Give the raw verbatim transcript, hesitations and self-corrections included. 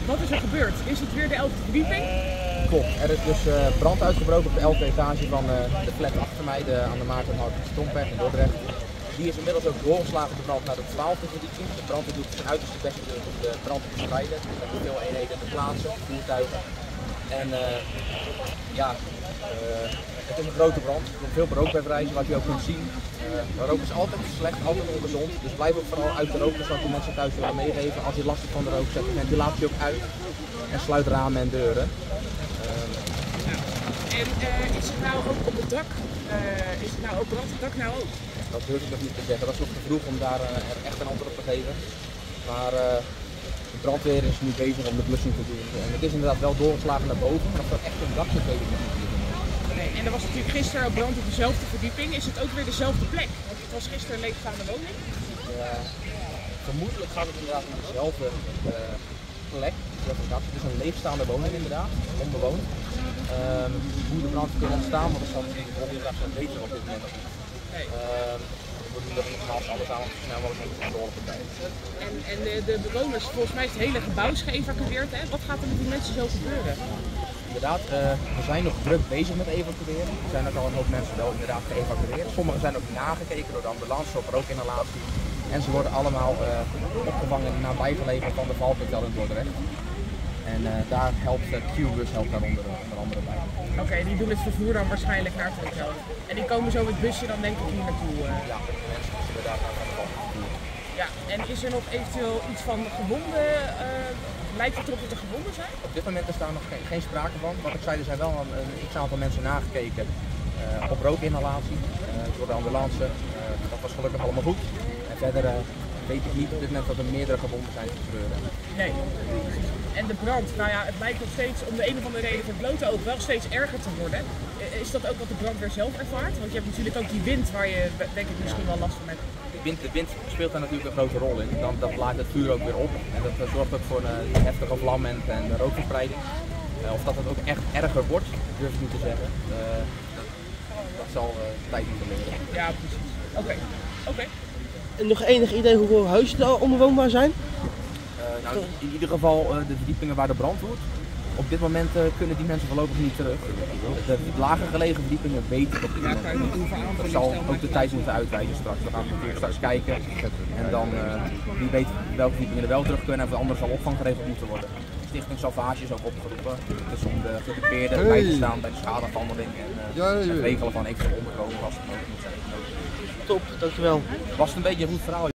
wat is er gebeurd? Is het weer de elfde verdieping? Klopt, er is dus uh, brand uitgebroken op de elfde etage van uh, de flat achter mij, de, aan de Maarten Stompweg in Dordrecht. Die is inmiddels ook doorgeslagen de brand naar de twaalfde verdieping. De brandweer doet zijn uiterste best om de brand te bestrijden. Er zijn veel eenheden te plaatsen, voertuigen. En uh, ja, uh, het is een grote brand. Er komt veel rook bij vrij, zoals je ook kunt zien. Uh, rook is altijd slecht, altijd ongezond. Dus blijf ook vooral uit de rook. Dat zou ik de mensen thuis willen meegeven. Als je last hebt van de rook, zet de ventilatie ook uit. En sluit ramen en deuren. Uh, en uh, is het nou ook op het dak? Uh, is het nou ook brand het dak nou ook? Dat durf ik nog niet te zeggen. Dat is nog te vroeg om daar uh, echt een antwoord op te geven. Maar uh, de brandweer is nu bezig om de blussing te doen. En het is inderdaad wel doorgeslagen naar boven, maar of dat echt een dak zit, weet ik nog niet. Nee, en er was natuurlijk gisteren ook brand op dezelfde verdieping. Is het ook weer dezelfde plek? Want het was gisteren een leegstaande woning. Ja, vermoedelijk gaat het inderdaad om dezelfde uh, plek. Het is een leegstaande woning inderdaad, onbewoond. Um, hoe de brand kan ontstaan, want dat zal natuurlijk de brandweer zijn weten op dit moment nog niet. Nee. Um, we doen dat nogmaals alles aan om zo snel mogelijk onder controle te krijgen. En, en de, de bewoners, volgens mij is het hele gebouw is geëvacueerd. Hè? Wat gaat er met die mensen zo gebeuren? Inderdaad, uh, we zijn nog druk bezig met evacueren. Er zijn ook al een hoop mensen wel inderdaad geëvacueerd. Sommigen zijn ook nagekeken door de ambulance op rookinhalatie. En ze worden allemaal uh, opgevangen en nabijgelegen van de Valkhotel in Dordrecht. En uh, daar helpt uh, Q-bus helpt daar onder, onder andere bij. Oké, okay, die doen het vervoer dan waarschijnlijk naar het hotel. En die komen zo met busje dan denk ik hier naartoe. Uh. Ja, de mensen moeten inderdaad naar het hotel. Ja, en is er nog eventueel iets van gewonden? Uh, lijkt het erop dat er gewonden zijn? Op dit moment is daar nog geen, geen sprake van. Wat ik zei, er zijn wel een, een x-aantal mensen nagekeken uh, op rookinhalatie uh, door de ambulance. Uh, dat was gelukkig allemaal goed. En verder uh, weet ik niet op dit moment dat er meerdere gewonden zijn te betreuren. Nee. En de brand, nou ja, het lijkt nog steeds om de een of andere reden voor het blote oog wel steeds erger te worden. Is dat ook wat de brandweer zelf ervaart? Want je hebt natuurlijk ook die wind waar je denk ik misschien wel last van hebt. De wind, de wind speelt daar natuurlijk een grote rol in. Dan, dat laat het vuur ook weer op. En dat, dat zorgt ook voor een heftige vlam en, en rookverspreiding. Uh, of dat het ook echt erger wordt, durf ik niet te zeggen. Uh, dat, dat zal uh, tijd moeten leren. Ja, precies. Oké. Okay. Okay. En nog enig idee hoeveel huizen er onbewoonbaar zijn? Uh, nou, in ieder geval uh, de verdiepingen waar de brand woedt. Op dit moment uh, kunnen die mensen voorlopig niet terug. De lager gelegen verdiepingen weten dat dit moment. Dat zal ook de tijd moeten uitwijzen straks. We gaan natuurlijk straks kijken en dan uh, wie weet welke verdiepingen er wel terug kunnen en voor anderen zal opvang geregeld moeten worden. Stichting Salvage is ook opgeroepen. Het is om de gedupeerden hey. bij te staan bij de schadeafhandeling en uh, ja, ja, ja. het regelen van eventueel onderkomen als het nodig moet zijn. Top, dankjewel. Was het een beetje een goed verhaal?